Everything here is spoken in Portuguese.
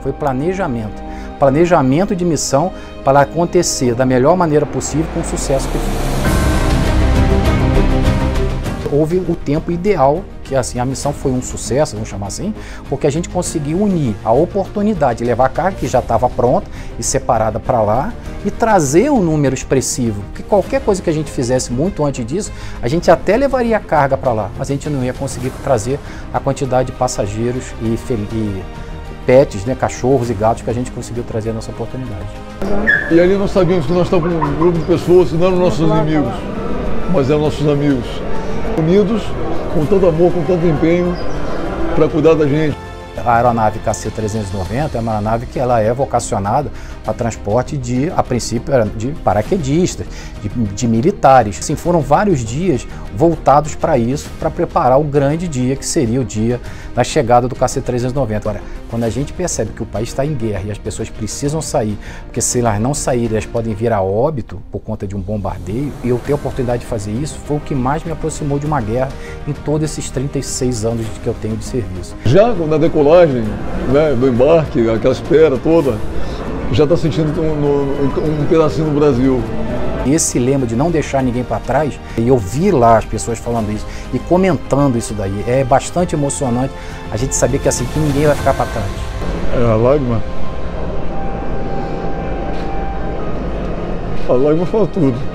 foi planejamento. Planejamento de missão para acontecer da melhor maneira possível com o sucesso que foi. Houve o tempo ideal, que assim, a missão foi um sucesso, vamos chamar assim, porque a gente conseguiu unir a oportunidade de levar a carga que já estava pronta e separada para lá e trazer um número expressivo, porque qualquer coisa que a gente fizesse muito antes disso, a gente até levaria a carga para lá, mas a gente não ia conseguir trazer a quantidade de passageiros e pets, né, cachorros e gatos que a gente conseguiu trazer nessa oportunidade. E ali nós sabíamos que nós estávamos com um grupo de pessoas que não eram nossos inimigos, mas eram nossos amigos, unidos com tanto amor, com tanto empenho para cuidar da gente. A aeronave KC-390 é uma aeronave que ela é vocacionada para transporte a princípio, de paraquedistas, de militares. Assim, foram vários dias voltados para isso, para preparar o grande dia, que seria o dia da chegada do KC-390. Agora, quando a gente percebe que o país está em guerra e as pessoas precisam sair, porque se elas não saírem, elas podem vir a óbito por conta de um bombardeio, e eu ter a oportunidade de fazer isso foi o que mais me aproximou de uma guerra em todos esses 36 anos que eu tenho de serviço. Já na decolagem, né, do embarque, aquela espera toda, já está sentindo um pedacinho do Brasil. Esse lema de não deixar ninguém para trás, e eu vi lá as pessoas falando isso e comentando isso daí, é bastante emocionante a gente saber que assim, que ninguém vai ficar para trás. É, a lágrima fala tudo.